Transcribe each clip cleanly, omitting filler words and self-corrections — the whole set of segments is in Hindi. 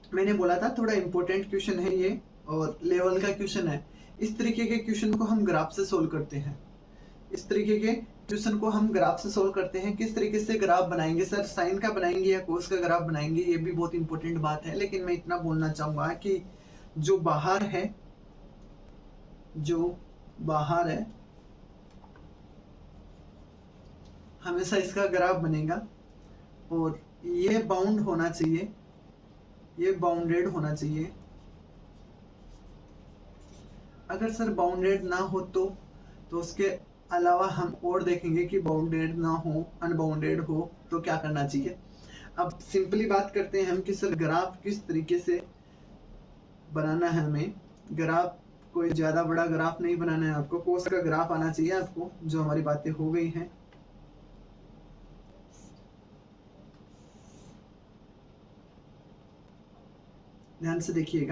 मैंने बोला था थोड़ा इम्पोर्टेंट क्वेश्चन है ये और लेवल का क्वेश्चन है। इस तरीके के क्वेश्चन को हम ग्राफ से सोल्व करते हैं। इस तरीके के क्वेश्चन को हम ग्राफ से सोल्व करते हैं। किस तरीके से ग्राफ बनाएंगे सर, साइन का बनाएंगे या कोस का ग्राफ बनाएंगे, ये भी बहुत इंपॉर्टेंट बात है। लेकिन मैं इतना बोलना चाहूंगा कि जो बाहर है हमेशा इसका ग्राफ बनेगा और ये बाउंड होना चाहिए, ये बाउंडेड होना चाहिए। अगर सर बाउंडेड ना हो तो उसके अलावा हम और देखेंगे कि बाउंडेड ना हो, अनबाउंडेड हो तो क्या करना चाहिए। अब सिंपली बात करते हैं हम कि सर ग्राफ किस तरीके से बनाना है। हमें ग्राफ कोई ज़्यादा बड़ा ग्राफ नहीं बनाना है, आपको कोस का ग्राफ आना चाहिए आपको। जो हमारी बातें हो गई हैं, ध्यान से देखिएगा।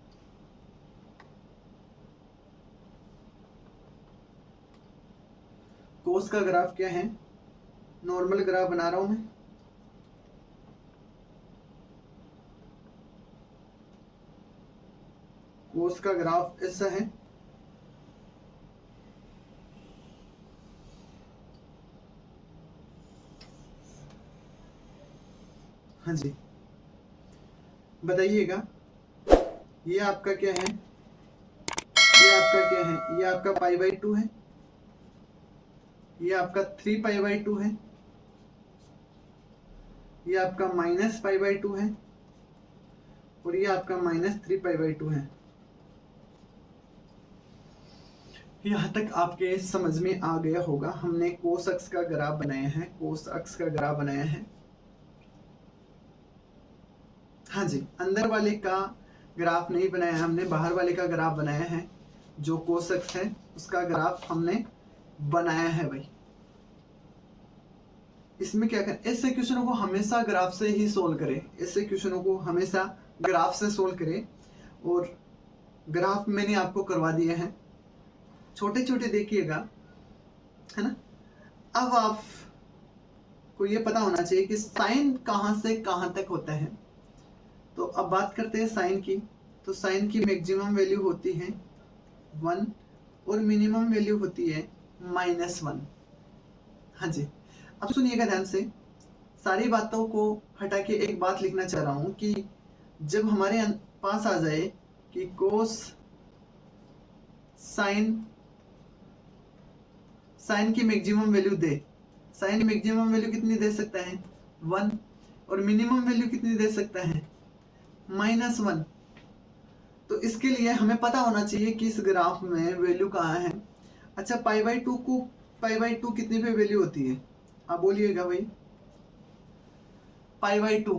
कोस का ग्राफ क्या है, नॉर्मल ग्राफ बना रहा हूं मैं। कोस का ग्राफ ऐसा है। हाँ जी, बताइएगा ये आपका क्या है, ये आपका क्या है, ये आपका π/2 है, ये आपका 3π/2 है, ये आपका -π/2 है और ये आपका -3π/2 है। यहाँ तक आपके समझ में आ गया होगा। हमने कोस अक्ष का ग्राफ बनाया है, कोस अक्ष का ग्राफ बनाया है। हाँ जी, अंदर वाले का ग्राफ नहीं बनाया हमने, बाहर वाले का ग्राफ बनाया है। जो कोस अक्ष है उसका ग्राफ हमने बनाया है भाई। इसमें क्या करें, ऐसे क्वेश्चनों को हमेशा ग्राफ से ही सोल्व करें, ऐसे क्वेश्चनों को हमेशा ग्राफ से सोल्व करें। और ग्राफ मैंने आपको करवा दिया है, छोटे छोटे देखिएगा, है ना। अब आपको ये पता होना चाहिए कि साइन कहाँ से कहाँ तक होता है। तो अब बात करते हैं साइन की। तो साइन की मैक्सिमम वैल्यू होती है 1 और मिनिमम वैल्यू होती है -1। हाँ जी, अब सुनिएगा ध्यान से। सारी बातों को हटा के एक बात लिखना चाह रहा हूं कि जब हमारे पास आ जाए कि कोस साइन की मैक्सिमम वैल्यू दे, साइन मैक्सिमम वैल्यू कितनी दे सकता है 1 और मिनिमम वैल्यू कितनी दे सकता है -1। तो इसके लिए हमें पता होना चाहिए कि इस ग्राफ में वैल्यू कहाँ है। अच्छा, π/2 को π/2 कितनी पे वैल्यू होती है, आप बोलिएगा भाई। π/2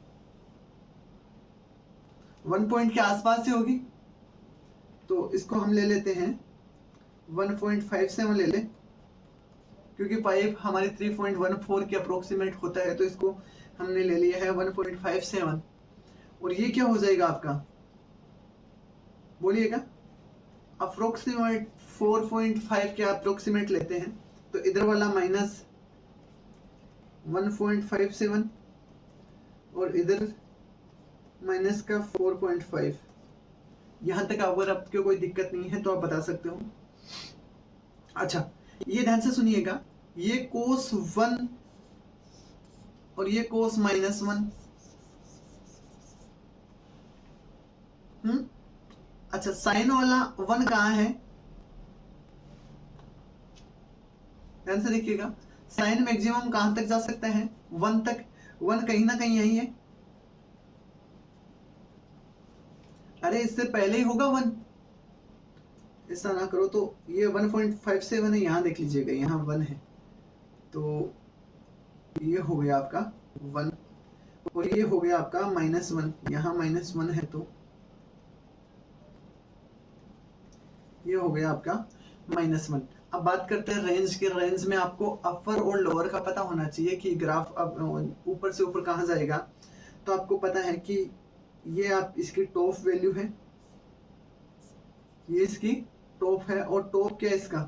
1 पॉइंट के आसपास से होगी, तो इसको हम ले लेते हैं 1.57 ले लें, क्योंकि पाइप हमारे 3.14 के अप्रोक्सीमेट होता है, तो इसको हमने ले लिया है 1.57। और ये क्या हो जाएगा आपका, बोलिएगा। अप्रोक्सीमेट 4.5 के अप्रोक्सीमेट लेते हैं, तो इधर वाला -1.57 और इधर माइनस का 4.5। यहां तक अगर आपको कोई दिक्कत नहीं है तो आप बता सकते हो। अच्छा, ये ध्यान से सुनिएगा, ये कोस 1 और ये कोस -1। अच्छा, साइन वाला 1 कहाँ है, ध्यान से देखिएगा। साइन मैक्सिमम कहां तक जा सकता है 1 तक, 1 कहीं ना कहीं यही है। अरे इससे पहले ही होगा 1, ऐसा ना करो। तो ये 1.57 है, यहाँ देख लीजिएगा, यहाँ 1 है, तो ये हो गया आपका 1 और ये हो गया आपका -1, यहाँ -1 है, तो ये हो गया आपका -1। अब बात करते हैं रेंज के। रेंज में आपको अपर और लोअर का पता होना चाहिए कि ग्राफ अब ऊपर से ऊपर कहाँ जाएगा। तो आपको पता है कि ये आप इसकी टॉप वैल्यू है, ये इसकी टॉप है, और टॉप क्या है इसका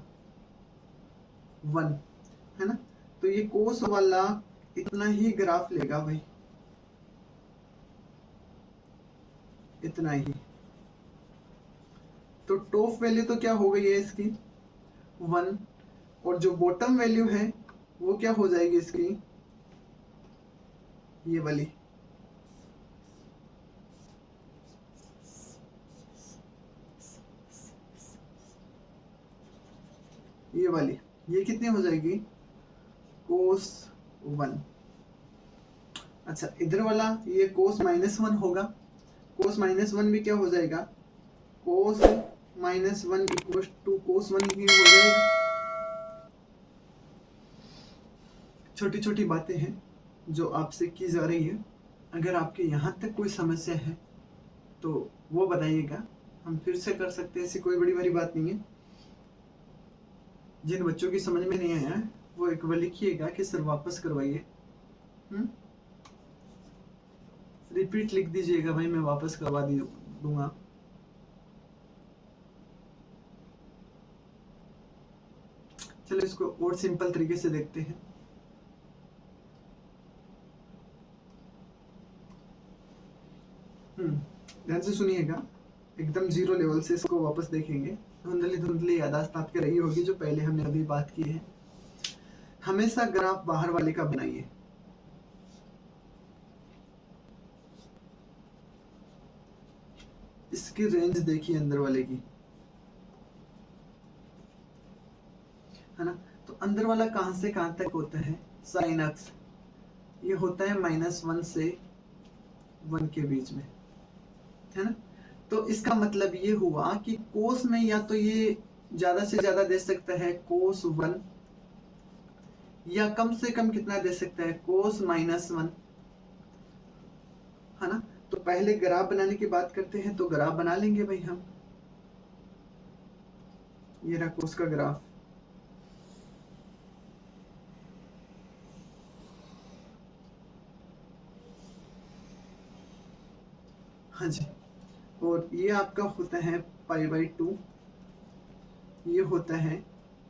1 है ना। तो ये कोस वाला इतना ही ग्राफ लेगा भाई, इतना ही। तो टॉप वैल्यू तो क्या हो गई है इसकी 1, और जो बॉटम वैल्यू है वो क्या हो जाएगी इसकी, ये वाली। ये वाली, ये कितनी हो जाएगी कोस 1। अच्छा, इधर वाला ये कोस -1 होगा। कोस -1 भी क्या हो जाएगा, कोस -1 इक्वल टू कोस 1 ही हो जाएगा। छोटी छोटी बातें हैं जो आपसे की जा रही है। अगर आपके यहाँ तक कोई समस्या है तो वो बताइएगा, हम फिर से कर सकते हैं, ऐसी कोई बड़ी बात नहीं है। जिन बच्चों की समझ में नहीं आया वो एक बार लिखिएगा कि सर वापस करवाइए। रिपीट लिख दीजिएगा, भाई मैं वापस करवा दूंगा। चलो इसको और सिंपल तरीके से देखते हैं। ध्यान से सुनिएगा, एकदम जीरो लेवल से इसको वापस देखेंगे। धुंधली यादाश्त आपकी रही होगी जो पहले हमने अभी बात की है। हमेशा ग्राफ बाहर वाले का बनाइए। इसकी रेंज देखिए अंदर वाले की, है ना। तो अंदर वाला कहां से कहां तक होता है, साइन अक्स ये होता है -1 से 1 के बीच में, है ना। तो इसका मतलब ये हुआ कि कोस में या तो ये ज्यादा से ज्यादा दे सकता है कोस 1, या कम से कम कितना दे सकता है कोस -1, है ना। तो पहले ग्राफ बनाने की बात करते हैं, तो ग्राफ बना लेंगे भाई हम। ये रहा कोस का ग्राफ। हाँ जी, और ये आपका होता है π/2, ये होता है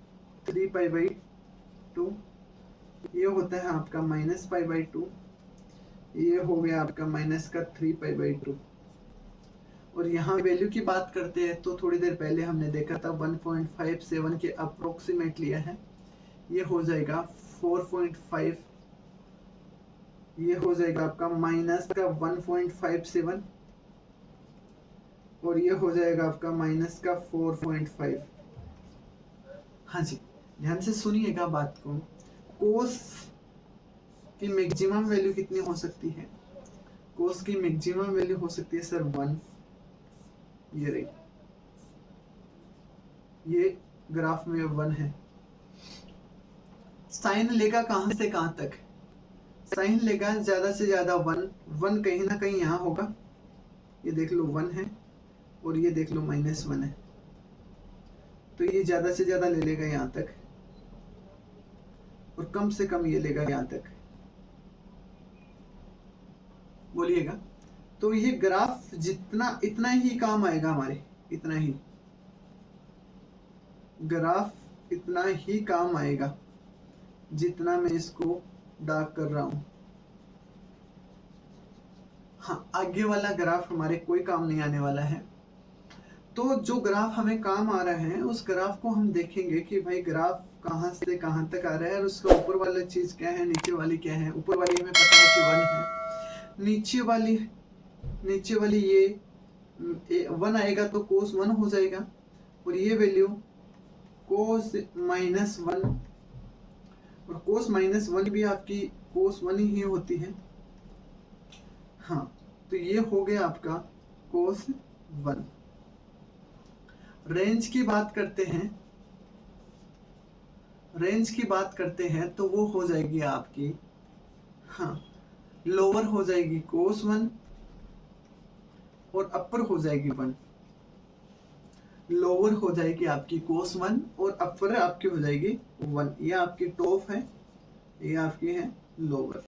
3π/2, ये होता है आपका -π/2, ये हो गया आपका -3π/2। और यहाँ वैल्यू की बात करते हैं तो थोड़ी देर पहले हमने देखा था 1.57 के अप्रोक्सीमेट लिया है, ये हो जाएगा 4.5, ये हो जाएगा आपका -1.57, और ये हो जाएगा आपका -4.5। हाँ जी, ध्यान से सुनिएगा बात को। कोस की मैक्सिमम वैल्यू कितनी हो सकती है, कोस की मैक्सिमम वैल्यू हो सकती है सर 1। ये रही, ये ग्राफ में 1 है। साइन लेगा कहां से कहां तक, साइन लेगा ज्यादा से ज्यादा 1 कहीं ना कहीं यहाँ होगा। ये देख लो 1 है, और ये देख लो -1 है, तो ये ज्यादा से ज्यादा ले लेगा यहाँ तक, और कम से कम ये लेगा यहाँ तक। बोलिएगा, तो ये ग्राफ जितना इतना ही काम आएगा हमारे, इतना ही ग्राफ इतना ही काम आएगा जितना मैं इसको डार्क कर रहा हूं। हाँ, आगे वाला ग्राफ हमारे कोई काम नहीं आने वाला है। तो जो ग्राफ हमें काम आ रहा है उस ग्राफ को हम देखेंगे कि भाई ग्राफ कहां से कहां तक आ रहा है, और उसका ऊपर वाला चीज क्या है, नीचे वाली क्या है। ऊपर वाली हमें पता है कि 1 है, नीचे वाली ये 1 आएगा तो कोस 1 हो जाएगा, और ये वैल्यू कोस -1, और कोस -1 भी आपकी कोस 1 ही होती है। हाँ, तो ये हो गया आपका कोस 1। रेंज की बात करते हैं, रेंज की बात करते हैं तो वो हो जाएगी आपकी, हाँ, लोअर हो जाएगी कोस 1, और अपर हो जाएगी 1। लोअर हो जाएगी आपकी कोस 1, और अपर आपकी हो जाएगी 1। ये आपकी टॉप है, ये आपकी है लोअर।